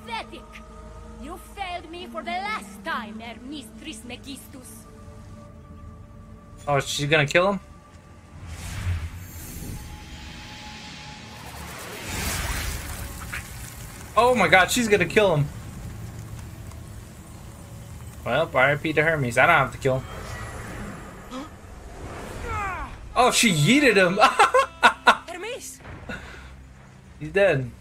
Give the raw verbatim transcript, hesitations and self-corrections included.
pathetic! You failed me for the last time, Hermes Trismegistus. Oh, she's gonna kill him? Oh my god, she's gonna kill him. Well, R I P to Hermes. I don't have to kill him. Oh, she yeeted him. Hermes! He's dead.